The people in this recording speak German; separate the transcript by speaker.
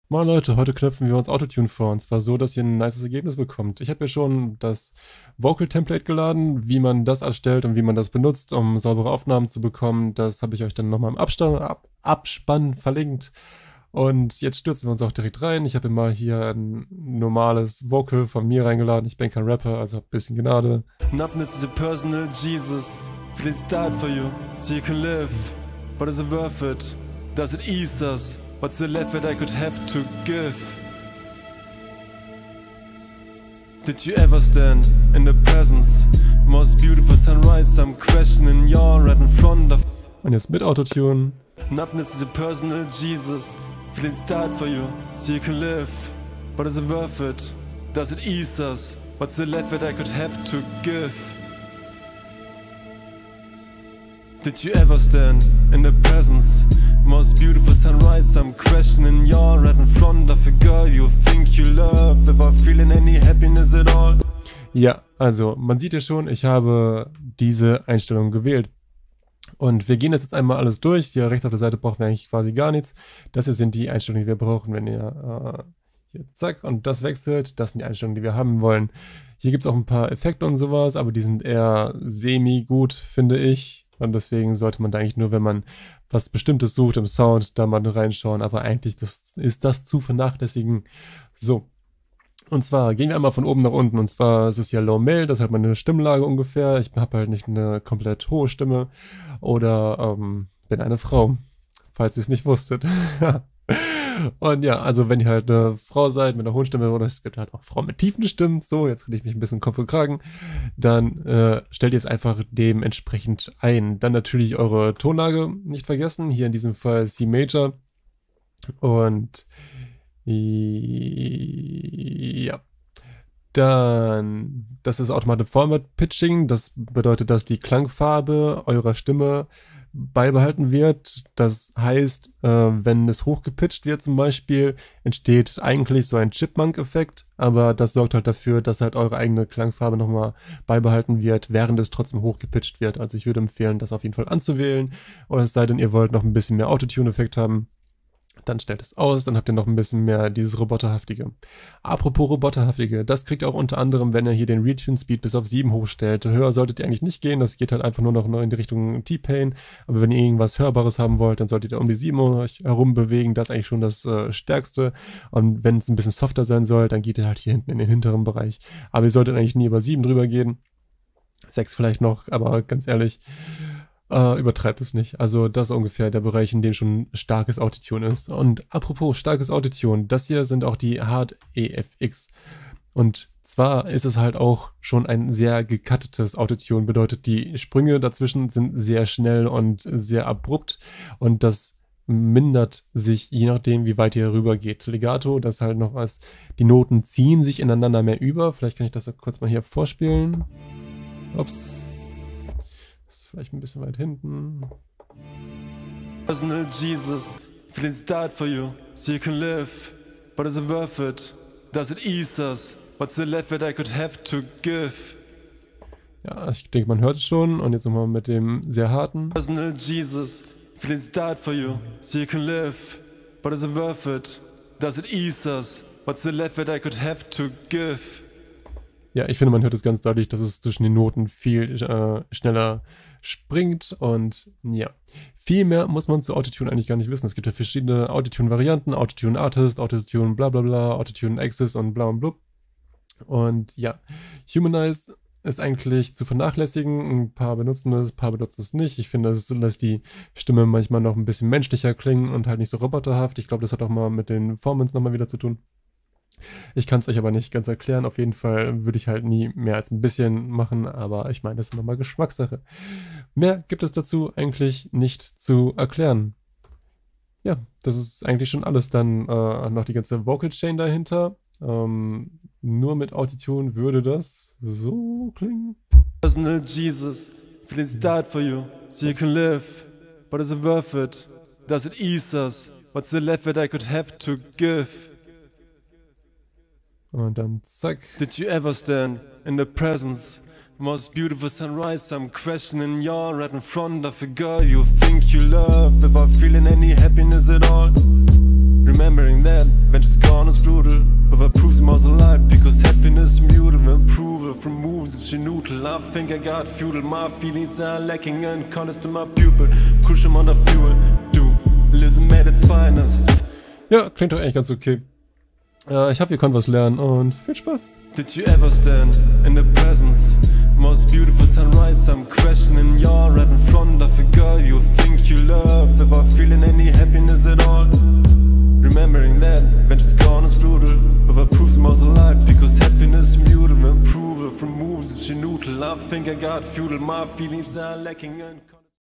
Speaker 1: Moin Leute, heute knöpfen wir uns Autotune vor und zwar so, dass ihr ein nices Ergebnis bekommt. Ich habe ja schon das Vocal Template geladen, wie man das erstellt und wie man das benutzt, um saubere Aufnahmen zu bekommen. Das habe ich euch dann nochmal im Abspann verlinkt. Und jetzt stürzen wir uns auch direkt rein. Ich habe mal hier ein normales Vocal von mir reingeladen. Ich bin kein Rapper, also hab ein bisschen Gnade.
Speaker 2: Numbness is your personal Jesus. Feelings died for you, so you can live. But is it worth it? Does it ease us? What's the left that I could have to give? Did you ever stand in the presence? Most beautiful sunrise, I'm questioning you're right in front of.
Speaker 1: Und jetzt mit Autotune.
Speaker 2: Numbness is your personal Jesus. Feelings died for you, so you can live. But is it worth it? Does it ease us? What's the left that I could have to give? Did you ever stand in the presence? Most beautiful sunrise, I'm questioning you're right in front of a girl you think you love. If I'm feeling any happiness at all.
Speaker 1: Ja, also man sieht ja schon, ich habe diese Einstellung gewählt. Und wir gehen das jetzt einmal alles durch. Hier rechts auf der Seite brauchen wir eigentlich quasi gar nichts. Das hier sind die Einstellungen, die wir brauchen, wenn ihr hier zack und das wechselt. Das sind die Einstellungen, die wir haben wollen. Hier gibt es auch ein paar Effekte und sowas, aber die sind eher semi-gut, finde ich. Und deswegen sollte man da eigentlich nur, wenn man was Bestimmtes sucht im Sound, da mal reinschauen. Aber eigentlich ist das zu vernachlässigen. So. Und zwar gehen wir einmal von oben nach unten. Und zwar ist es hier Low Male, das ist halt meine Stimmlage ungefähr. Ich habe halt nicht eine komplett hohe Stimme. Oder bin eine Frau, falls ihr es nicht wusstet. Und ja, also wenn ihr halt eine Frau seid mit einer hohen Stimme, oder es gibt halt auch Frauen mit tiefen Stimmen, so, jetzt kriege ich mich ein bisschen Kopf und Kragen, dann stellt ihr es einfach dementsprechend ein. Dann natürlich eure Tonlage nicht vergessen, hier in diesem Fall C Major. Und ja, dann, das ist Automatic Format Pitching, das bedeutet, dass die Klangfarbe eurer Stimme beibehalten wird. Das heißt, wenn es hochgepitcht wird zum Beispiel, entsteht eigentlich so ein Chipmunk-Effekt, aber das sorgt halt dafür, dass halt eure eigene Klangfarbe nochmal beibehalten wird, während es trotzdem hochgepitcht wird. Also ich würde empfehlen, das auf jeden Fall anzuwählen, oder es sei denn, ihr wollt noch ein bisschen mehr Autotune-Effekt haben. Dann stellt es aus, dann habt ihr noch ein bisschen mehr dieses Roboterhaftige. Apropos Roboterhaftige, das kriegt ihr auch unter anderem, wenn ihr hier den Retune Speed bis auf 7 hochstellt. Höher solltet ihr eigentlich nicht gehen, das geht halt einfach nur noch in die Richtung T-Pain. Aber wenn ihr irgendwas Hörbares haben wollt, dann solltet ihr um die 7 euch herum bewegen. Das ist eigentlich schon das Stärkste. Und wenn es ein bisschen softer sein soll, dann geht ihr halt hier hinten in den hinteren Bereich. Aber ihr solltet eigentlich nie über 7 drüber gehen. 6 vielleicht noch, aber ganz ehrlich, übertreibt es nicht. Also das ist ungefähr der Bereich, in dem schon starkes Autotune ist. Und apropos starkes Autotune, das hier sind auch die Hard EFX. Und zwar ist es halt auch schon ein sehr gecuttetes Autotune. Bedeutet, die Sprünge dazwischen sind sehr schnell und sehr abrupt. Und das mindert sich, je nachdem, wie weit ihr rüber geht. Legato, das halt noch als die Noten ziehen sich ineinander mehr über. Vielleicht kann ich das kurz mal hier vorspielen. Ups. Vielleicht ein bisschen weit hinten.
Speaker 2: Personal Jesus, feelings died for you, so you can live. But is it worth it? Does it ease us? What's the left that I could have to give?
Speaker 1: Ja, ich denke, man hört es schon. Und jetzt nochmal mit dem sehr harten.
Speaker 2: Personal Jesus, feelings died for you, so you can live. But is it worth it? Does it ease us? What's the left that I could have to give?
Speaker 1: Ja, ich finde, man hört es ganz deutlich, dass es zwischen den Noten viel schneller springt und ja, viel mehr muss man zu Autotune eigentlich gar nicht wissen. Es gibt ja verschiedene Autotune-Varianten, Autotune Artist, Autotune bla bla bla, Autotune Access und bla und blub. Und ja, Humanize ist eigentlich zu vernachlässigen. Ein paar benutzen es, ein paar benutzen es nicht. Ich finde, das ist so, dass die Stimme manchmal noch ein bisschen menschlicher klingen und halt nicht so roboterhaft. Ich glaube, das hat auch mal mit den Formants nochmal wieder zu tun. Ich kann es euch aber nicht ganz erklären. Auf jeden Fall würde ich halt nie mehr als ein bisschen machen, aber ich meine, das ist nochmal Geschmackssache. Mehr gibt es dazu eigentlich nicht zu erklären. Ja, das ist eigentlich schon alles. Dann noch die ganze Vocal Chain dahinter. Nur mit Autotune würde das so klingen.
Speaker 2: Personal Jesus, feelings died for you, so you can live. But is it worth it? Does it ease us? What's the left that I could have to give?
Speaker 1: Und dann zack.
Speaker 2: Did you ever stand in the presence? Most beautiful sunrise, I'm questioning you're right in front of a girl you think you love. If I'm feeling any happiness at all. Remembering that when she's gone is brutal, but that proves I'm also alive because happiness muted. Approval from moves if she noodle. I think I got feudal, my feelings are lacking and context to my pupil. Cushion on the fuel, dualism at its finest.
Speaker 1: Ja, klingt doch eigentlich ganz okay. Ich hoffe, ihr könnt was lernen und viel Spaß.
Speaker 2: Did you ever stand in the presence? Most beautiful sunrise, I'm questioning you're right in front of a girl you think you love without feeling any happiness at all. Remembering that when she's gone is brutal, but that proves I'm also alive because happiness muted. Approval from moves if she noodle. I think I got feudal, my feelings are lacking and